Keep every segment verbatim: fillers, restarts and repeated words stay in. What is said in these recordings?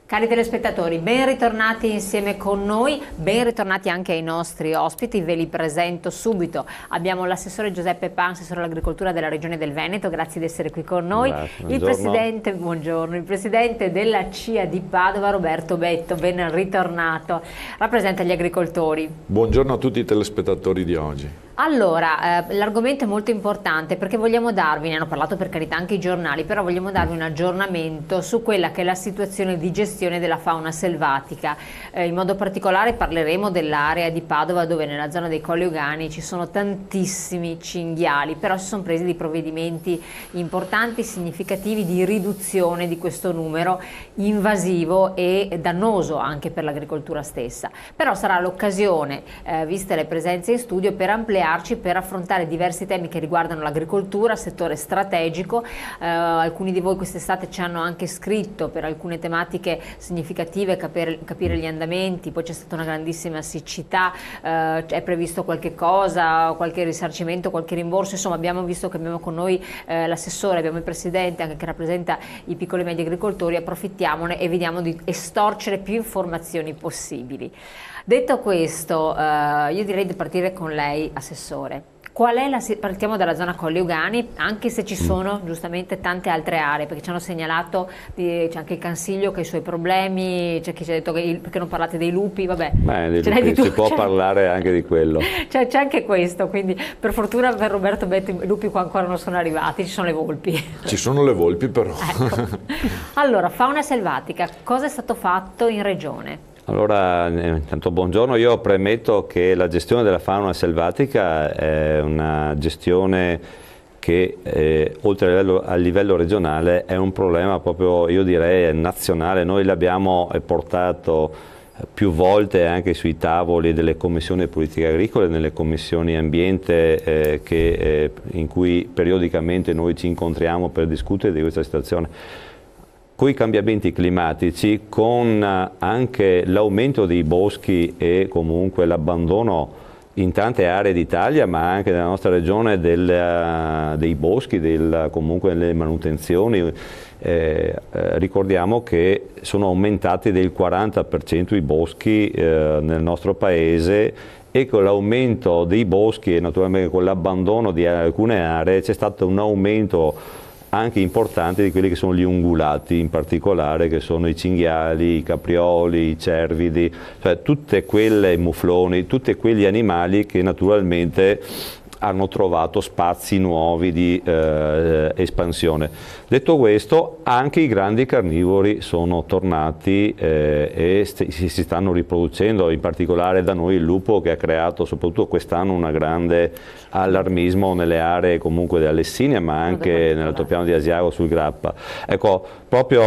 Cari telespettatori, ben ritornati insieme con noi, ben ritornati anche ai nostri ospiti, ve li presento subito. Abbiamo l'assessore Giuseppe Pan, assessore all'agricoltura della Regione del Veneto, grazie di essere qui con noi. Grazie, il, presidente, buongiorno, il presidente della C I A di Padova, Roberto Betto, ben ritornato, rappresenta gli agricoltori. Buongiorno a tutti i telespettatori di oggi. Allora, eh, l'argomento è molto importante perché vogliamo darvi, ne hanno parlato per carità anche i giornali, però vogliamo darvi un aggiornamento su quella che è la situazione di gestione della fauna selvatica. Eh, in modo particolare parleremo dell'area di Padova dove nella zona dei Colli Euganei ci sono tantissimi cinghiali, però si sono presi dei provvedimenti importanti, significativi di riduzione di questo numero invasivo e dannoso anche per l'agricoltura stessa. Però sarà l'occasione, eh, viste le presenze in studio, per ampliare per affrontare diversi temi che riguardano l'agricoltura, settore strategico. Eh, alcuni di voi quest'estate ci hanno anche scritto per alcune tematiche significative, capire, capire gli andamenti, poi c'è stata una grandissima siccità, eh, è previsto qualche cosa, qualche risarcimento, qualche rimborso, insomma abbiamo visto che abbiamo con noi eh, l'assessore, abbiamo il presidente anche che rappresenta i piccoli e medi agricoltori, approfittiamone e vediamo di estorcere più informazioni possibili. Detto questo, eh, io direi di partire con lei, assessore. Qual è la, partiamo dalla zona Colli Euganei, anche se ci sono giustamente tante altre aree, perché ci hanno segnalato, c'è anche il Cansiglio che ha i suoi problemi, c'è chi ci ha detto che perché non parlate dei lupi, vabbè. Beh, dei lupi, di si può parlare anche di quello. C'è anche questo, quindi per fortuna per Roberto Betto i lupi qua ancora non sono arrivati, ci sono le volpi. Ci sono le volpi però. Ecco. Allora, fauna selvatica, cosa è stato fatto in regione? Allora, intanto buongiorno, io premetto che la gestione della fauna selvatica è una gestione che eh, oltre a livello, a livello regionale è un problema proprio, io direi, nazionale. Noi l'abbiamo portato più volte anche sui tavoli delle commissioni politiche agricole, nelle commissioni ambiente eh, che, eh, in cui periodicamente noi ci incontriamo per discutere di questa situazione. Con i cambiamenti climatici, con anche l'aumento dei boschi e comunque l'abbandono in tante aree d'Italia, ma anche nella nostra regione del, dei boschi, del, comunque delle manutenzioni, eh, eh, ricordiamo che sono aumentati del quaranta per cento i boschi eh, nel nostro paese, e con l'aumento dei boschi e naturalmente con l'abbandono di alcune aree c'è stato un aumento anche importante di quelli che sono gli ungulati, in particolare che sono i cinghiali, i caprioli, i cervidi, cioè tutte quelle mufloni, tutti quegli animali che naturalmente hanno trovato spazi nuovi di eh, espansione. Detto questo, anche i grandi carnivori sono tornati eh, e si stanno riproducendo, in particolare da noi il lupo, che ha creato soprattutto quest'anno un grande allarmismo nelle aree comunque della Lessinia, ma anche nell'altopiano di Asiago sul Grappa. Ecco, proprio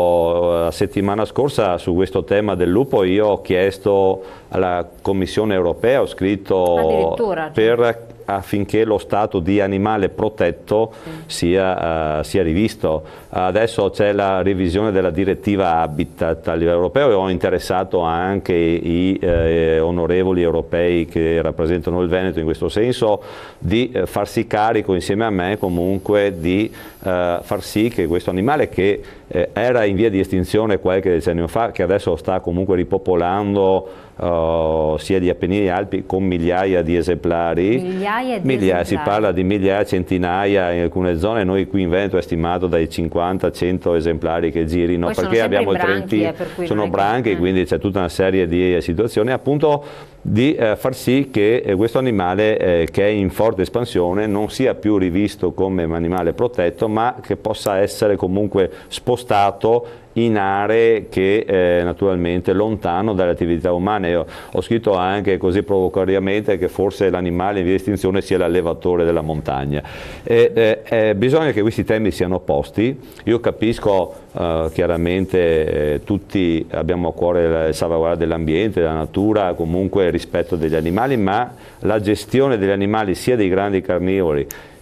oh, la settimana scorsa su questo tema del lupo io ho chiesto alla Commissione europea, ho scritto per affinché lo stato di animale protetto sia, uh, sia rivisto. Adesso c'è la revisione della direttiva Habitat a livello europeo e ho interessato anche i eh, onorevoli europei che rappresentano il Veneto in questo senso di eh, farsi carico insieme a me comunque di eh, far sì che questo animale che eh, era in via di estinzione qualche decennio fa, che adesso sta comunque ripopolando Uh, sia di Appennini e Alpi con migliaia di esemplari, migliaia di migliaia, esemplari. Si parla di migliaia, centinaia in alcune zone, noi qui in Veneto è stimato dai cinquanta a cento esemplari che girino. Poi perché abbiamo il Trentino, eh, sono branchi, che... quindi c'è tutta una serie di situazioni appunto di eh, far sì che eh, questo animale eh, che è in forte espansione non sia più rivisto come animale protetto, ma che possa essere comunque spostato in aree che eh, naturalmente lontano dalle attività umane. Io ho scritto anche così provocatoriamente che forse l'animale in via di estinzione sia l'allevatore della montagna. E, eh, eh, bisogna che questi temi siano posti. Io capisco eh, chiaramente eh, tutti abbiamo a cuore la salvaguardia dell'ambiente, della natura, comunque il rispetto degli animali, ma la gestione degli animali sia dei grandi carnivori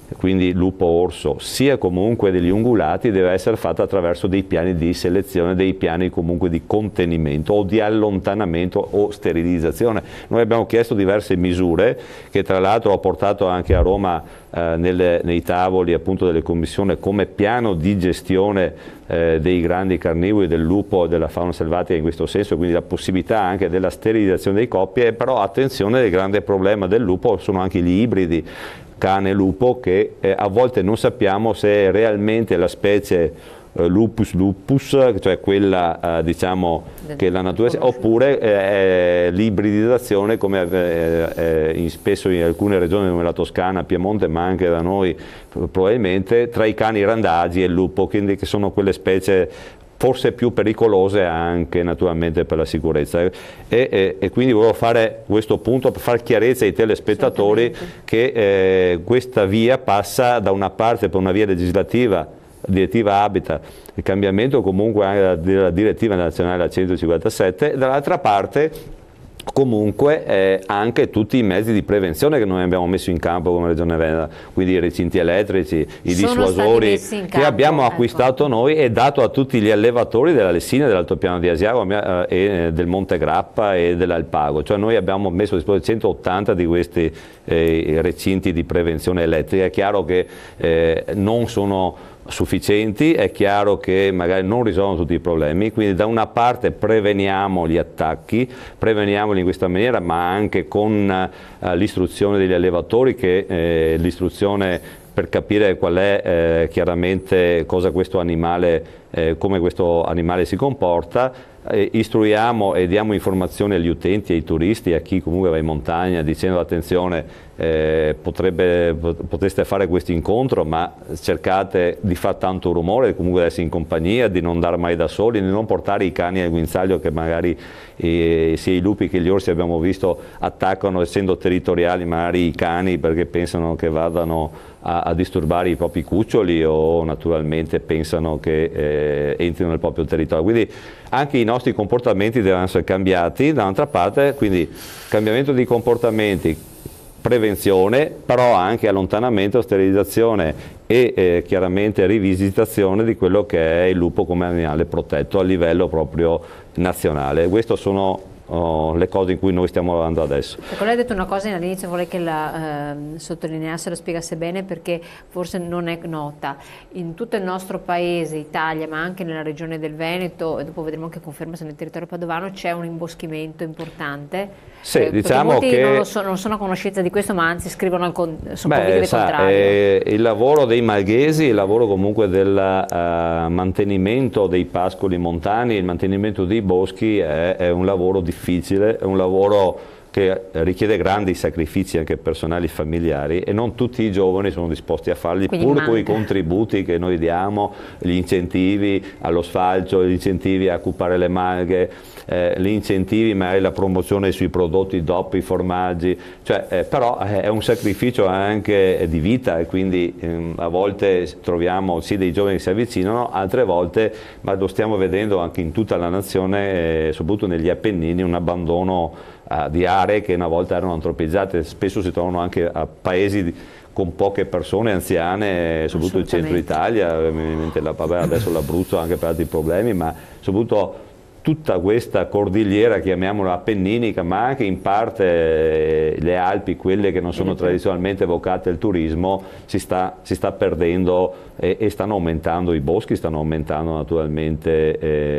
quindi lupo orso, sia comunque degli ungulati, deve essere fatta attraverso dei piani di selezione, dei piani comunque di contenimento o di allontanamento o sterilizzazione. Noi abbiamo chiesto diverse misure che tra l'altro ho portato anche a Roma eh, nelle, nei tavoli appunto delle commissioni come piano di gestione eh, dei grandi carnivori, del lupo e della fauna selvatica in questo senso, quindi la possibilità anche della sterilizzazione dei coppie, però attenzione, il grande problema del lupo sono anche gli ibridi cane lupo, che eh, a volte non sappiamo se è realmente la specie eh, lupus lupus, cioè quella eh, diciamo che la natura sia, oppure eh, l'ibridizzazione come eh, eh, in, spesso in alcune regioni come la Toscana, Piemonte, ma anche da noi probabilmente, tra i cani randagi e il lupo, quindi che sono quelle specie forse più pericolose anche naturalmente per la sicurezza, e, e, e quindi volevo fare questo punto per far chiarezza ai telespettatori che eh, questa via passa da una parte per una via legislativa, direttiva Habitat, il cambiamento comunque anche della direttiva nazionale centocinquantasette, e dall'altra parte comunque eh, anche tutti i mezzi di prevenzione che noi abbiamo messo in campo come Regione Veneto, quindi i recinti elettrici, i Sono dissuasori campo, che abbiamo ecco. acquistato noi e dato a tutti gli allevatori della Lessina, dell'Altopiano di Asiago eh, e del Monte Grappa e dell'Alpago, cioè noi abbiamo messo a disposizione centottanta di questi eh, recinti di prevenzione elettrica. È chiaro che eh, non sono sufficienti, è chiaro che magari non risolvono tutti i problemi, quindi da una parte preveniamo gli attacchi, preveniamoli in questa maniera, ma anche con eh, l'istruzione degli allevatori, che eh, l'istruzione per capire qual è eh, chiaramente cosa questo animale, eh, come questo animale si comporta. Eh, istruiamo e diamo informazioni agli utenti, ai turisti, a chi comunque va in montagna, dicendo attenzione, eh, potrebbe, potreste fare questo incontro, ma cercate di fare tanto rumore, comunque di essere in compagnia, di non andare mai da soli, di non portare i cani al guinzaglio, che magari eh, sia i lupi che gli orsi abbiamo visto attaccano, essendo territoriali, magari i cani perché pensano che vadano a, a disturbare i propri cuccioli, o naturalmente pensano che eh, entrino nel proprio territorio. Quindi anche i nostri comportamenti devono essere cambiati, dall'altra parte, quindi cambiamento di comportamenti, prevenzione, però anche allontanamento, sterilizzazione e eh, chiaramente rivisitazione di quello che è il lupo come animale protetto a livello proprio nazionale. Queste sono Oh, le cose in cui noi stiamo lavorando adesso. Ecco, lei ha detto una cosa all'inizio, vorrei che la eh, sottolineasse, la spiegasse bene, perché forse non è nota. In tutto il nostro paese, Italia, ma anche nella regione del Veneto, e dopo vedremo anche conferma se nel territorio padovano, c'è un imboschimento importante. Sì, eh, diciamo molti che non, lo so, non sono a conoscenza di questo, ma anzi scrivono al con, sono beh, il sa, contrario. Eh, il lavoro dei malghesi, il lavoro comunque del uh, mantenimento dei pascoli montani, il mantenimento dei boschi è, è un lavoro difficile, è un lavoro che richiede grandi sacrifici anche personali e familiari, e non tutti i giovani sono disposti a farli. Quindi pur con i contributi che noi diamo, gli incentivi allo sfalcio, gli incentivi a occupare le malghe, eh, gli incentivi magari la promozione sui prodotti D O P, i formaggi, cioè, eh, però eh, è un sacrificio anche di vita, e quindi eh, a volte troviamo sì dei giovani che si avvicinano, altre volte, ma lo stiamo vedendo anche in tutta la nazione, eh, soprattutto negli Appennini, un abbandono Uh, di aree che una volta erano antropizzate, spesso si trovano anche a paesi di, con poche persone anziane, soprattutto il centro Italia, vabbè, adesso l'Abruzzo anche per altri problemi, ma soprattutto tutta questa cordigliera, chiamiamola appenninica, ma anche in parte eh, le Alpi, quelle che non sono tradizionalmente vocate al turismo, si sta, si sta perdendo, e, e stanno aumentando i boschi, stanno aumentando naturalmente,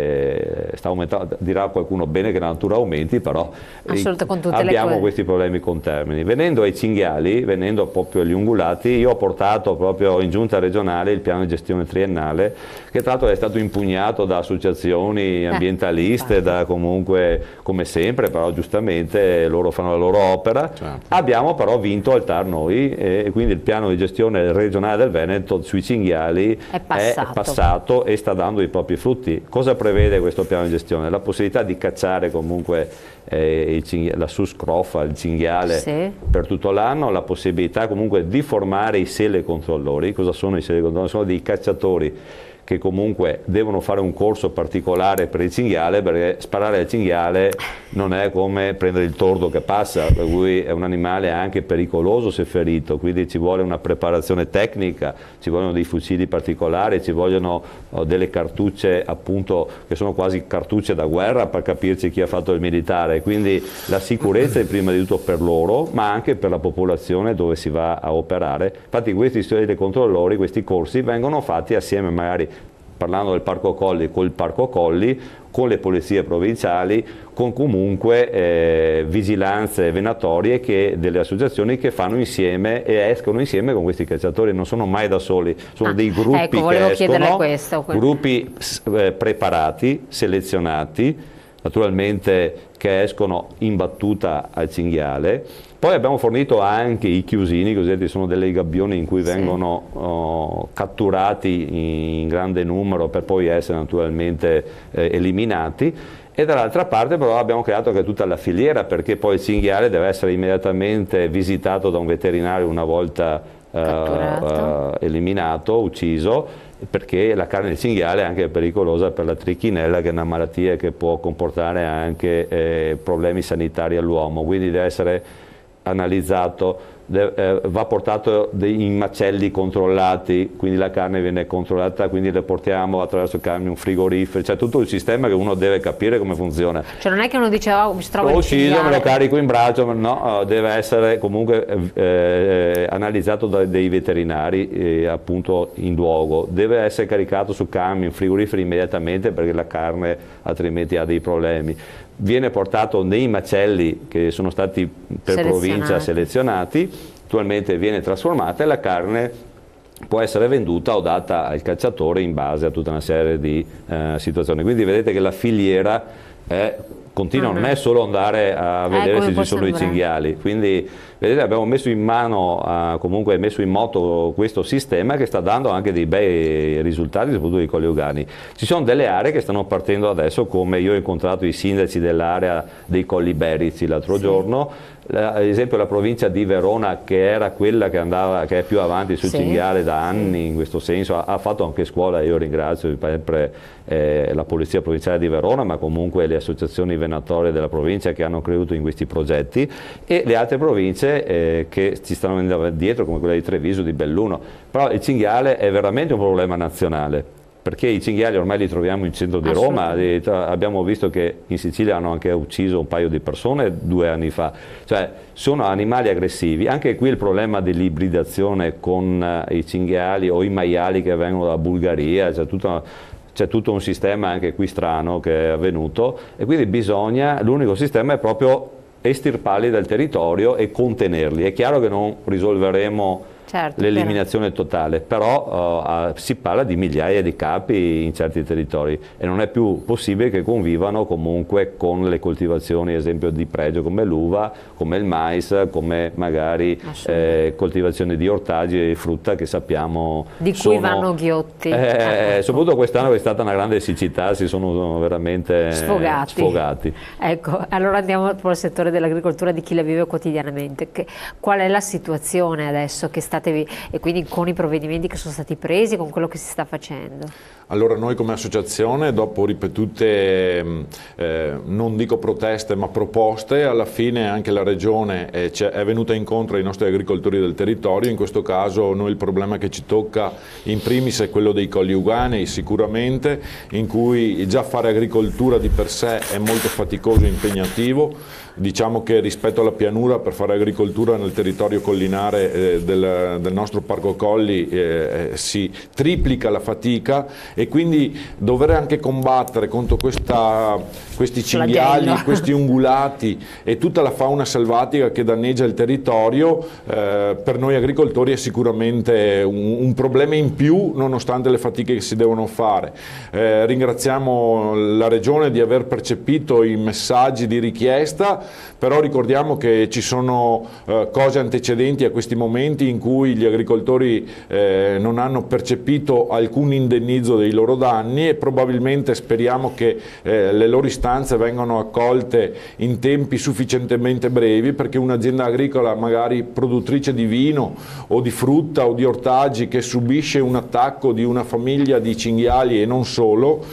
eh, sta aumentando, dirà qualcuno bene che la natura aumenti, però eh, abbiamo questi problemi contermini. Venendo ai cinghiali, venendo proprio agli ungulati, io ho portato proprio in giunta regionale il piano di gestione triennale, che tra l'altro è stato impugnato da associazioni ambientali, liste da comunque, come sempre, però giustamente loro fanno la loro opera. Certo. Abbiamo però vinto al T A R noi, e quindi il piano di gestione regionale del Veneto sui cinghiali è passato. è passato e sta dando i propri frutti. Cosa prevede questo piano di gestione? La possibilità di cacciare comunque eh, il la suscrofa, il cinghiale, sì, per tutto l'anno, la possibilità comunque di formare i selecontrollori. Cosa sono i selecontrollori? Sono dei cacciatori che comunque devono fare un corso particolare per il cinghiale, perché sparare al cinghiale non è come prendere il tordo che passa, per cui è un animale anche pericoloso se ferito, quindi ci vuole una preparazione tecnica, ci vogliono dei fucili particolari, ci vogliono oh, delle cartucce appunto che sono quasi cartucce da guerra per capirci chi ha fatto il militare, quindi la sicurezza è prima di tutto per loro, ma anche per la popolazione dove si va a operare. Infatti questi studi dei controllori, questi corsi vengono fatti assieme, magari parlando del Parco Colli, col Parco Colli, con le polizie provinciali, con comunque eh, vigilanze venatorie che, delle associazioni che fanno insieme e escono insieme con questi cacciatori, non sono mai da soli, sono ah, dei gruppi ecco, che escono, questo. gruppi eh, preparati, selezionati, naturalmente che escono in battuta al cinghiale. Poi abbiamo fornito anche i chiusini, cosiddetti, sono delle gabbioni in cui sì. vengono oh, catturati in grande numero per poi essere naturalmente eh, eliminati. E dall'altra parte però abbiamo creato anche tutta la filiera, perché poi il cinghiale deve essere immediatamente visitato da un veterinario una volta eh, eh, eliminato, ucciso, perché la carne di cinghiale è anche pericolosa per la trichinella, che è una malattia che può comportare anche eh, problemi sanitari all'uomo, quindi deve essere analizzato, eh, va portato in macelli controllati, quindi la carne viene controllata, quindi le portiamo attraverso camion frigoriferi, cioè tutto il sistema che uno deve capire come funziona. Cioè non è che uno dice oh, mi trovo l'ho ucciso, me lo carico in braccio, no, deve essere comunque eh, analizzato da dei veterinari eh, appunto in luogo, deve essere caricato su camion frigoriferi immediatamente, perché la carne altrimenti ha dei problemi. Viene portato nei macelli che sono stati per provincia selezionati, attualmente viene trasformata e la carne può essere venduta o data al cacciatore in base a tutta una serie di eh, situazioni. Quindi vedete che la filiera è continua, ah, non è solo andare a vedere eh, se ci sono sembrare. i cinghiali, quindi vedete abbiamo messo in mano, uh, comunque messo in moto questo sistema che sta dando anche dei bei risultati, soprattutto i Colli Ci sono delle aree che stanno partendo adesso, come io ho incontrato i sindaci dell'area dei Colli Iberici l'altro sì. giorno, ad esempio la provincia di Verona, che era quella che, andava, che è più avanti sul sì. cinghiale da anni in questo senso, ha, ha fatto anche scuola, io ringrazio sempre eh, la Polizia Provinciale di Verona, ma comunque le associazioni venatorie della provincia che hanno creduto in questi progetti, e le altre province eh, che ci stanno venendo dietro, come quella di Treviso, di Belluno. Però il cinghiale è veramente un problema nazionale, perché i cinghiali ormai li troviamo in centro di Roma, abbiamo visto che in Sicilia hanno anche ucciso un paio di persone due anni fa, cioè sono animali aggressivi. Anche qui il problema dell'ibridazione con i cinghiali o i maiali che vengono dalla Bulgaria, c'è tutta c'è tutto un sistema anche qui strano che è avvenuto, e quindi bisogna, l'unico sistema è proprio estirparli dal territorio e contenerli. È chiaro che non risolveremo certo, l'eliminazione totale, però uh, si parla di migliaia di capi in certi territori e non è più possibile che convivano comunque con le coltivazioni, ad esempio di pregio come l'uva, come il mais, come magari eh, coltivazioni di ortaggi e frutta che sappiamo di sono, cui vanno ghiotti. Eh, eh, soprattutto quest'anno è stata una grande siccità, si sono veramente sfogati. sfogati. Ecco, allora andiamo al settore dell'agricoltura, di chi la vive quotidianamente. Che, qual è la situazione adesso che state e quindi con i provvedimenti che sono stati presi, con quello che si sta facendo? Allora noi come associazione, dopo ripetute, eh, non dico proteste, ma proposte, alla fine anche la Regione è, è venuta incontro ai nostri agricoltori del territorio. In questo caso noi il problema che ci tocca in primis è quello dei Colli Euganei, sicuramente, in cui già fare agricoltura di per sé è molto faticoso e impegnativo. Diciamo che rispetto alla pianura, per fare agricoltura nel territorio collinare eh, del, del nostro Parco Colli eh, si triplica la fatica, e quindi dover anche combattere contro questa, questi cinghiali, questi ungulati e tutta la fauna selvatica che danneggia il territorio, eh, per noi agricoltori è sicuramente un, un problema in più, nonostante le fatiche che si devono fare. Eh, ringraziamo la Regione di aver percepito i messaggi di richiesta, però ricordiamo che ci sono eh, cose antecedenti a questi momenti in cui cui gli agricoltori eh, non hanno percepito alcun indennizzo dei loro danni, e probabilmente speriamo che eh, le loro istanze vengano accolte in tempi sufficientemente brevi, perché un'azienda agricola magari produttrice di vino o di frutta o di ortaggi che subisce un attacco di una famiglia di cinghiali e non solo,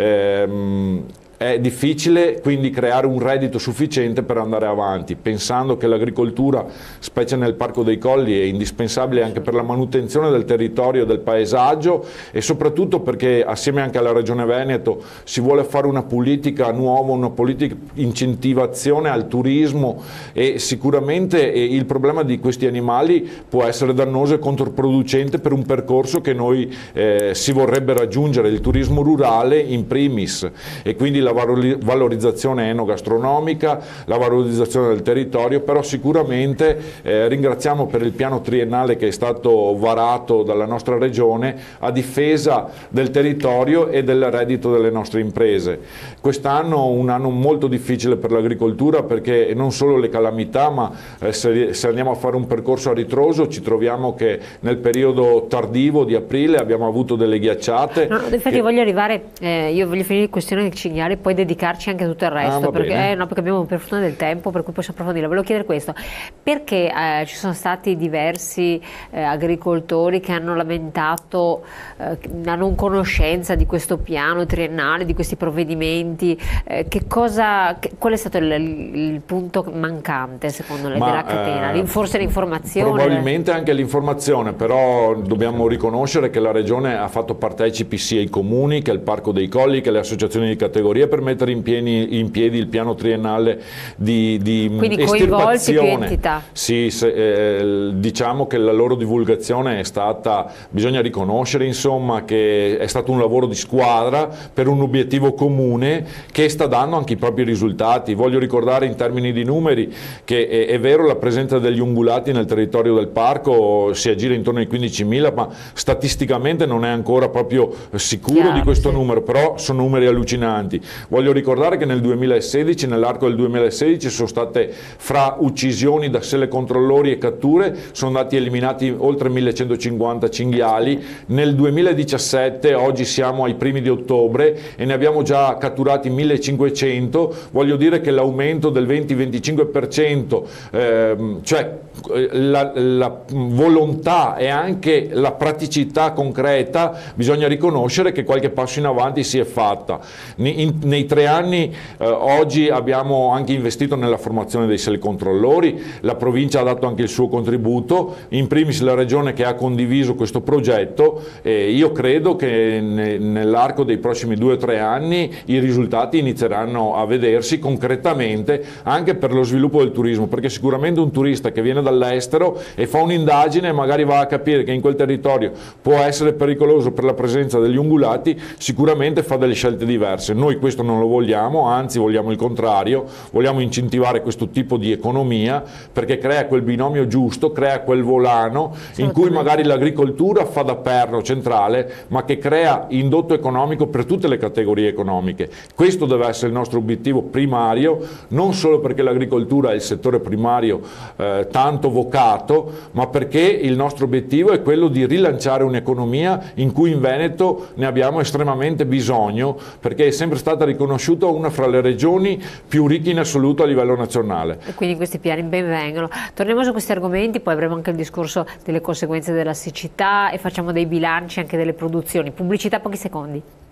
ehm, è difficile quindi creare un reddito sufficiente per andare avanti, pensando che l'agricoltura, specie nel Parco dei Colli, è indispensabile anche per la manutenzione del territorio e del paesaggio, e soprattutto perché assieme anche alla Regione Veneto si vuole fare una politica nuova, una politica di incentivazione al turismo, e sicuramente il problema di questi animali può essere dannoso e controproducente per un percorso che noi eh, si vorrebbe raggiungere, il turismo rurale in primis, e quindi la valorizzazione enogastronomica, la valorizzazione del territorio. Però sicuramente eh, ringraziamo per il piano triennale che è stato varato dalla nostra regione a difesa del territorio e del reddito delle nostre imprese. Quest'anno un anno molto difficile per l'agricoltura, perché non solo le calamità, ma eh, se, se andiamo a fare un percorso a ritroso ci troviamo che nel periodo tardivo di aprile abbiamo avuto delle ghiacciate. No, infatti che... voglio arrivare, eh, io voglio finire la questione del cinghiale, poi dedicarci anche a tutto il resto, ah, perché, eh, no, perché abbiamo per fortuna del tempo, per cui possiamo approfondire. Volevo chiedere questo: perché eh, ci sono stati diversi eh, agricoltori che hanno lamentato eh, la non conoscenza di questo piano triennale, di questi provvedimenti? Eh, che cosa, che, qual è stato il, il punto mancante secondo lei Ma, della catena? Eh, Forse l'informazione? Probabilmente anche l'informazione, però dobbiamo riconoscere che la Regione ha fatto partecipi sia i comuni che il Parco dei Colli che le associazioni di categoria per mettere in piedi, in piedi il piano triennale di, di Quindi estirpazione. Più entità. Sì, se, eh, diciamo che la loro divulgazione è stata, bisogna riconoscere insomma che è stato un lavoro di squadra per un obiettivo comune che sta dando anche i propri risultati. Voglio ricordare in termini di numeri che è, è vero, la presenza degli ungulati nel territorio del parco si aggira intorno ai quindicimila, ma statisticamente non è ancora proprio sicuro Chiaro, di questo sì. numero, però sono numeri allucinanti. Voglio ricordare che nel duemilasedici, nell'arco del duemilasedici, sono state, fra uccisioni da sele controllori e catture, sono stati eliminati oltre millecentocinquanta cinghiali. Nel duemiladiciassette, oggi siamo ai primi di ottobre, e ne abbiamo già catturati millecinquecento. Voglio dire che l'aumento del venti venticinque per cento, ehm, cioè la, la volontà e anche la praticità concreta, bisogna riconoscere che qualche passo in avanti si è fatta. In, nei tre anni eh, oggi abbiamo anche investito nella formazione dei sele controllori, la provincia ha dato anche il suo contributo, in primis la regione che ha condiviso questo progetto, e io credo che ne, nell'arco dei prossimi due o tre anni i risultati inizieranno a vedersi concretamente anche per lo sviluppo del turismo, perché sicuramente un turista che viene dall'estero e fa un'indagine e magari va a capire che in quel territorio può essere pericoloso per la presenza degli ungulati, sicuramente fa delle scelte diverse. Noi questo non lo vogliamo, anzi vogliamo il contrario, vogliamo incentivare questo tipo di economia, perché crea quel binomio giusto, crea quel volano in cui magari l'agricoltura fa da perno centrale, ma che crea indotto economico per tutte le categorie economiche. Questo deve essere il nostro obiettivo primario, non solo perché l'agricoltura è il settore primario eh, tanto vocato, ma perché il nostro obiettivo è quello di rilanciare un'economia in cui in Veneto ne abbiamo estremamente bisogno, perché è sempre stata riconosciuta una fra le regioni più ricche in assoluto a livello nazionale. E quindi questi piani ben vengano. Torniamo su questi argomenti, poi avremo anche il discorso delle conseguenze della siccità e facciamo dei bilanci anche delle produzioni. Pubblicità, pochi secondi.